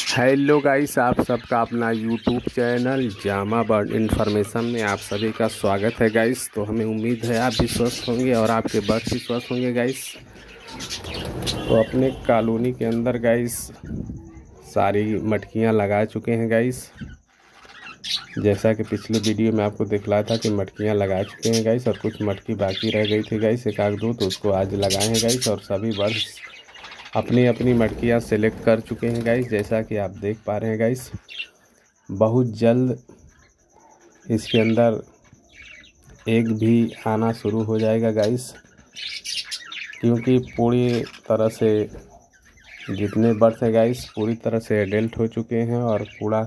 Hello guys, आप सबका अपना यूट्यूब चैनल जामा बर्ड इन्फॉर्मेशन में आप सभी का स्वागत है गाइस। तो हमें उम्मीद है आप भी स्वस्थ होंगे और आपके बर्ड भी स्वस्थ होंगे गाइस। तो अपने कॉलोनी के अंदर गाइस सारी मटकियां लगा चुके हैं गाइस। जैसा कि पिछले वीडियो में आपको दिखलाया था कि मटकियां लगा चुके हैं गाइस और कुछ मटकी बाकी रह गई थी गाइस, एक आध दो, तो उसको आज लगाए हैं गाइस। और सभी बर्ड्स अपनी अपनी मटकियां सेलेक्ट कर चुके हैं गाइस, जैसा कि आप देख पा रहे हैं गाइस। बहुत जल्द इसके अंदर एग भी आना शुरू हो जाएगा गाइस, क्योंकि पूरी तरह से जितने बर्ड्स हैं गाइस पूरी तरह से एडल्ट हो चुके हैं और पूरा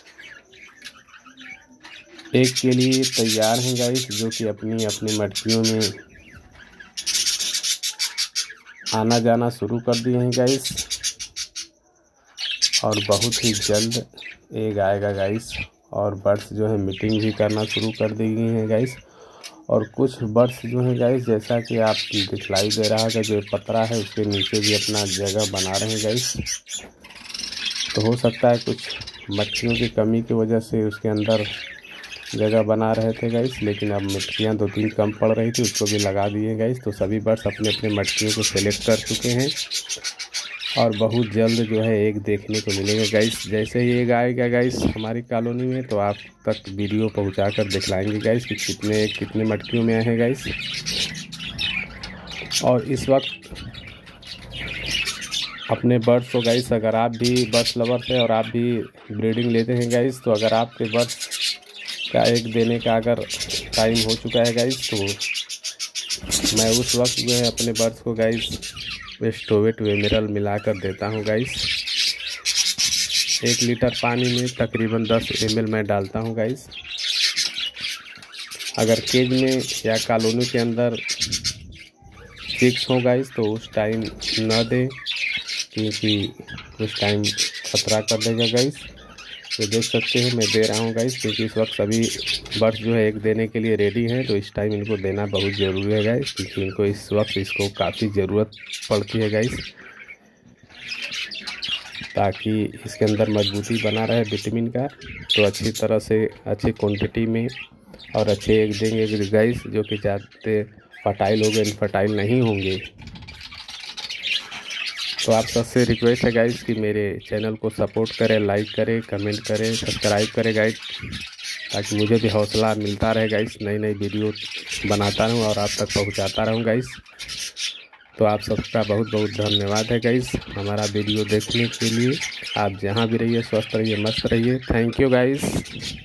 एग के लिए तैयार हैं गाइस, जो कि अपनी अपनी मटकियों में आना जाना शुरू कर दिए हैं गाइस। और बहुत ही जल्द एग आएगा गाइस। और बर्ड्स जो है मीटिंग भी करना शुरू कर दी गई हैं गाइस। और कुछ बर्ड्स जो हैं गाइस, जैसा कि आप दिखलाई दे रहा है, जो पतरा है उसके नीचे भी अपना जगह बना रहे हैं गाइस। तो हो सकता है कुछ मटकियों की कमी की वजह से उसके अंदर जगह बना रहे थे गाइस, लेकिन अब मटकियाँ 2-3 कम पड़ रही थी, उसको भी लगा दिए गाइस। तो सभी बर्ड्स अपने अपने मटकियों को सेलेक्ट कर चुके हैं और बहुत जल्द जो है एग देखने को मिलेगा गाइस। जैसे ही एग आएगा गाइस हमारी कॉलोनी में, तो आप तक वीडियो पहुंचाकर दिखलाएंगे गाइस कि कितने मटकियों में आए हैं गाइस। और इस वक्त अपने बर्ड्स को गाइस, अगर आप भी बर्ड्स लवर्स हैं और आप भी ब्रीडिंग लेते हैं गाइस, तो अगर आपके बर्ड्स का एग देने का अगर टाइम हो चुका है गाइस, तो मैं उस वक्त जो है अपने बर्ड्स को गाइस स्टोवेट मिनरल मिलाकर देता हूं गाइस। 1 लीटर पानी में तकरीबन 10 ml मैं डालता हूं गाइस। अगर केज में या कॉलोनी के अंदर चिक्स हो गाइस, तो उस टाइम न दें, क्योंकि उस टाइम खतरा कर देगा गाइस। तो देख सकते हैं मैं दे रहा हूं गाइस, क्योंकि इस वक्त सभी बर्ड्स जो है एग देने के लिए रेडी हैं। तो इस टाइम इनको देना बहुत ज़रूरी है गाइस, क्योंकि इनको इस वक्त इसको काफ़ी ज़रूरत पड़ती है गाइस, ताकि इसके अंदर मजबूती बना रहे विटामिन का। तो अच्छी तरह से अच्छी क्वांटिटी में और अच्छे एग देंगे गाइस, जो कि ज़्यादा फर्टाइल होंगे, इनफर्टाइल नहीं होंगे। तो आप सबसे रिक्वेस्ट है गाइस कि मेरे चैनल को सपोर्ट करें, लाइक करें, कमेंट करें, सब्सक्राइब करें गाइस, ताकि मुझे भी हौसला मिलता रहे गाइस, नई नई वीडियो बनाता रहूं और आप तक पहुंचाता रहूं गाइस। तो आप सबका बहुत बहुत धन्यवाद है गाइस हमारा वीडियो देखने के लिए। आप जहां भी रहिए स्वस्थ रहिए, मस्त रहिए। Thank you guys.